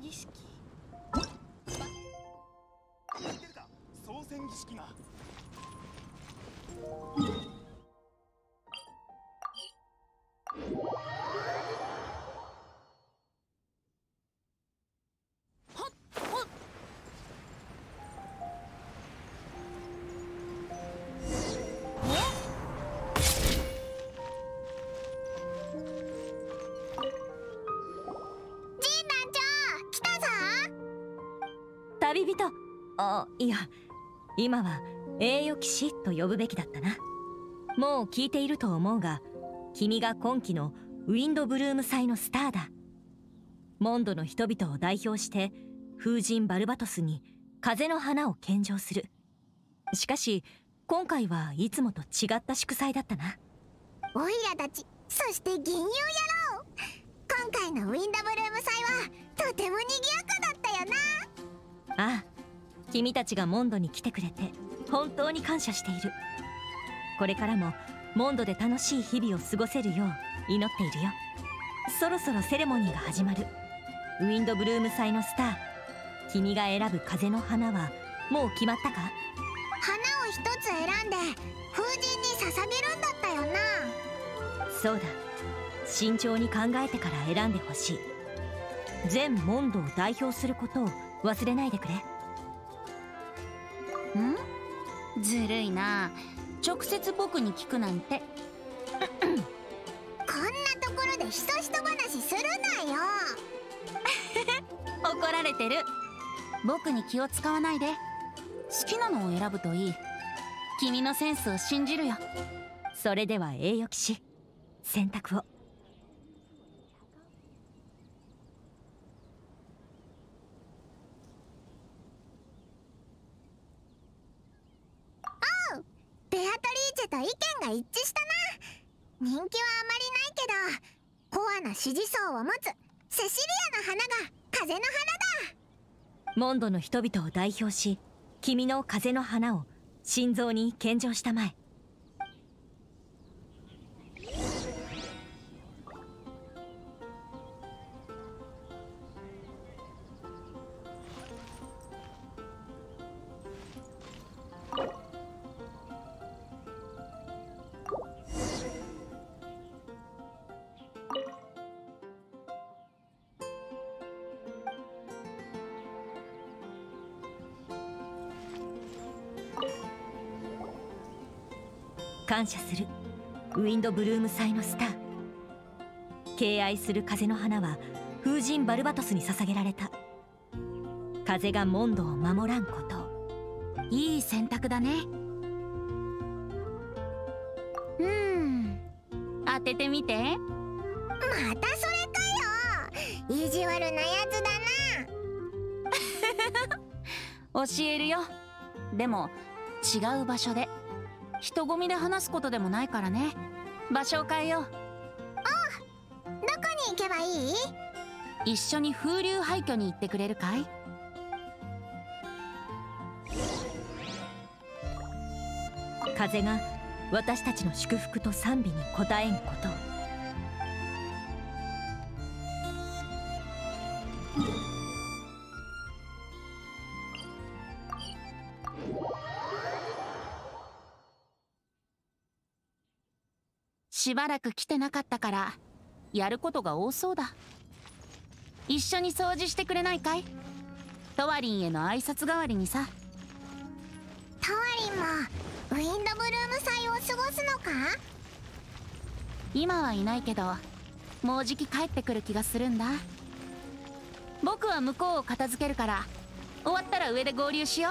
儀式。 操船儀式が。 旅人。あ、いや、今は栄誉騎士と呼ぶべきだったな。もう聞いていると思うが、君が今季のウィンドブルーム祭のスターだ。モンドの人々を代表して風神バルバトスに風の花を献上する。しかし今回はいつもと違った祝祭だったな。 オイラたち、そして銀融野郎、今回のウィンドブルーム祭はとても賑やかだったよな。 ああ、君たちがモンドに来てくれて本当に感謝している。これからもモンドで楽しい日々を過ごせるよう祈っているよ。そろそろセレモニーが始まる。ウィンドブルーム祭のスター、君が選ぶ風の花はもう決まったか？ 花を一つ選んで風神に捧げるんだったよな。 そうだ、慎重に考えてから選んでほしい。全モンドを代表することを忘れないでくれ。 ずるいな、直接僕に聞くなんて。 こんなところでひそひと話するなよ。 怒られてる。僕に気を使わないで。好きなのを選ぶといい。君のセンスを信じるよ。 それでは栄誉騎士、選択を。 ベアトリーチェと意見が一致したな。人気はあまりないけど、コアな支持層を持つセシリアの花が風の花だ。 モンドの人々を代表し、君の風の花を心臓に献上したまえ。感謝するウィンドブルーム祭のスター。敬愛する風の花は風神バルバトスに捧げられた。風がモンドを守らんことを。 いい選択だね。当ててみて。 またそれかよ、意地悪なやつだな。 教えるよ。でも違う場所で。人混みで話すことでもないからね。場所を変えよう。 どこに行けばいい？ 一緒に風流廃墟に行ってくれるかい？ 風が私たちの祝福と賛美に応えんことを。 しばらく来てなかったからやることが多そうだ。一緒に掃除してくれないかい？トワリンへの挨拶代わりにさ。 トワリンもウィンドブルーム祭を過ごすのか？ 今はいないけどもうじき帰ってくる気がするんだ。僕は向こうを片付けるから終わったら上で合流しよう。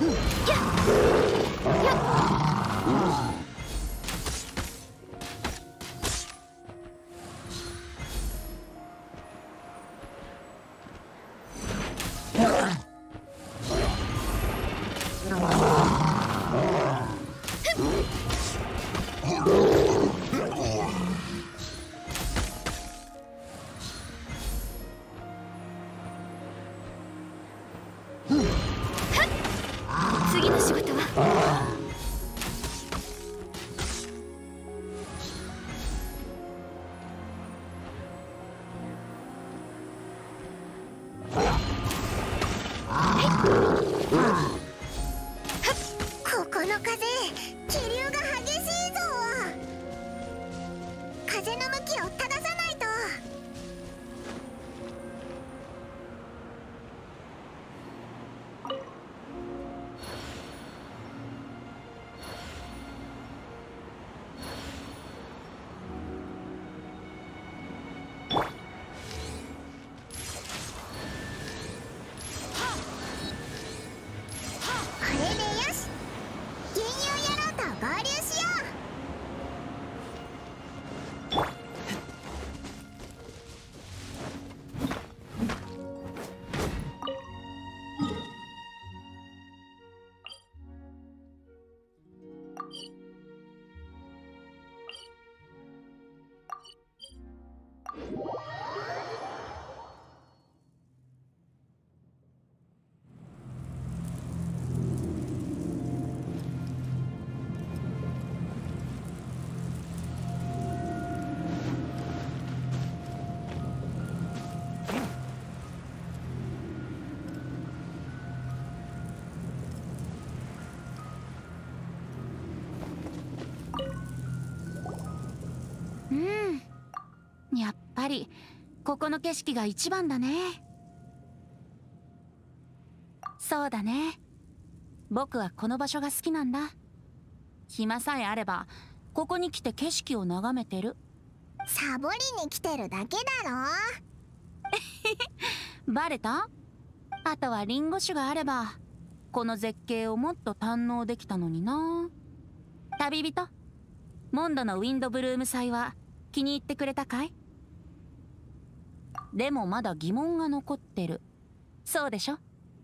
次の仕事はここの風、気流が激しいぞ。風の向きを正さないと。これでよし、銀融野郎と合流しよう。 やっぱりここの景色が一番だね。そうだね、僕はこの場所が好きなんだ。暇さえあればここに来て景色を眺めてる。 サボりに来てるだけだろ。 バレた？あとはリンゴ酒があればこの絶景をもっと堪能できたのにな。旅人、モンドのウィンドブルーム祭は気に入ってくれたかい？でもまだ疑問が残ってる。そうでしょ？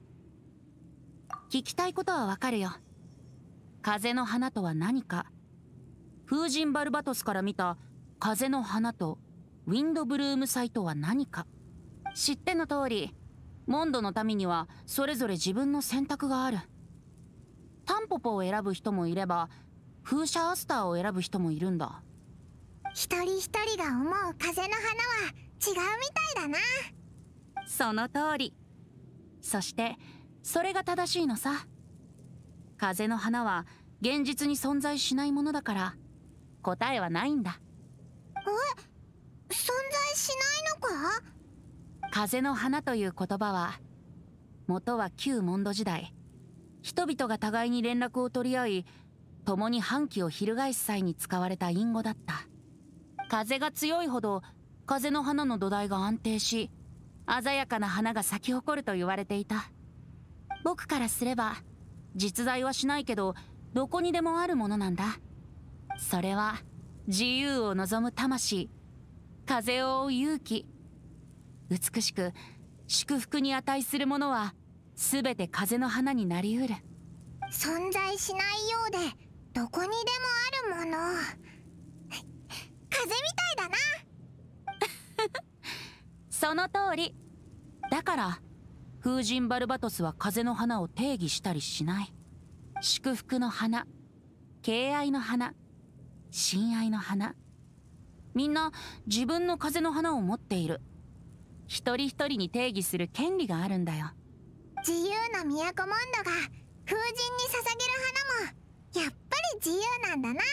聞きたいことはわかるよ。風の花とは何か、風神バルバトスから見た風の花とウィンドブルーム祭とは何か。知っての通り、モンドの民にはそれぞれ自分の選択がある。タンポポを選ぶ人もいれば、風車アスターを選ぶ人もいるんだ。 一人一人が思う風の花は違うみたいだな。 その通り。そしてそれが正しいのさ。風の花は現実に存在しないものだから答えはないんだ。 存在しないのか？ 風の花という言葉は元は旧モンド時代、人々が互いに連絡を取り合い共に反旗を翻す際に使われた隠語だった。風が強いほど風の花の土台が安定し、鮮やかな花が咲き誇ると言われていた。僕からすれば実在はしないけどどこにでもあるものなんだ。それは自由を望む魂、風を追う勇気。美しく祝福に値するものは全て風の花になりうる。 存在しないようでどこにでもあるもの。風みたいだな。 その通り。だから風神バルバトスは風の花を定義したりしない。祝福の花、敬愛の花、親愛の花、みんな自分の風の花を持っている。一人一人に定義する権利があるんだよ。 自由な都モンドが風神に捧げる花もやっぱり自由なんだな。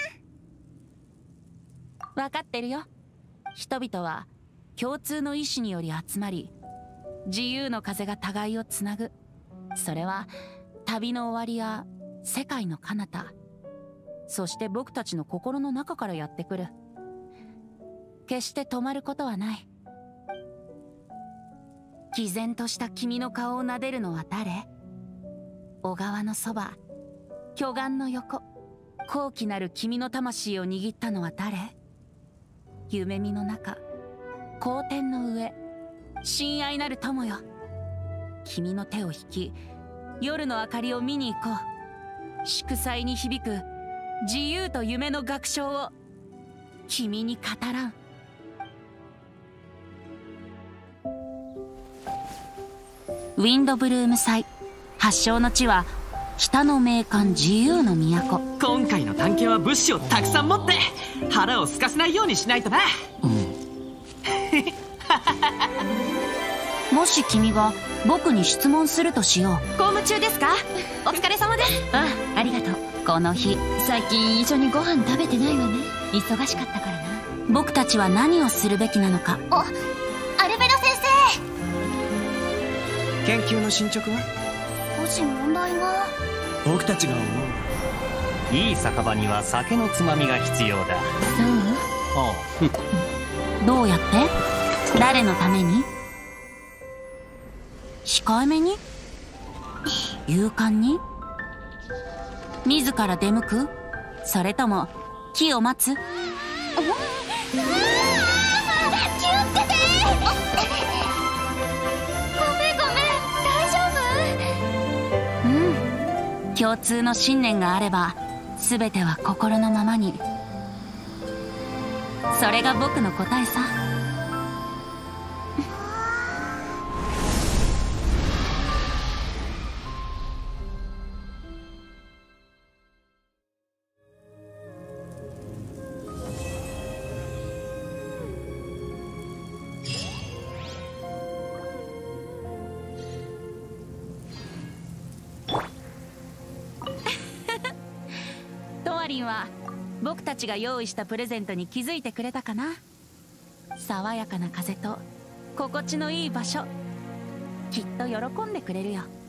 分かってるよ。人々は共通の意志により集まり、自由の風が互いをつなぐ。それは旅の終わりや世界の彼方、そして僕たちの心の中からやってくる。決して止まることはない。毅然とした君の顔を撫でるのは誰？ 小川のそば、巨岩の横、高貴なる君の魂を握ったのは誰？夢見の中、皇天の上、親愛なる友よ。君の手を引き、夜の明かりを見に行こう。祝祭に響く自由と夢の楽章を君に語らん。ウィンドブルーム祭発祥の地は北の名館自由の都。 今回の探検は物資をたくさん持って腹を空かせないようにしないとな。 もし君が僕に質問するとしよう。 公務中ですか？お疲れ様です。ああ、ありがとう。 この日最近一緒にご飯食べてないわね。忙しかったからな。 僕たちは何をするべきなのか。 お、アルベド先研究の進捗は？ 生、少し問題が。 僕たちが思う。 いい酒場には酒のつまみが必要だ。 そう？ どうやって？誰のために？控えめに？勇敢に？自ら出向く？それとも木を待つ？ 気をつけて。ごめん、大丈夫？ 共通の信念があれば全ては心のままに。それが僕の答えさ。トワリンは僕たちが用意したプレゼントに気づいてくれたかな。爽やかな風と心地のいい場所、きっと喜んでくれるよ。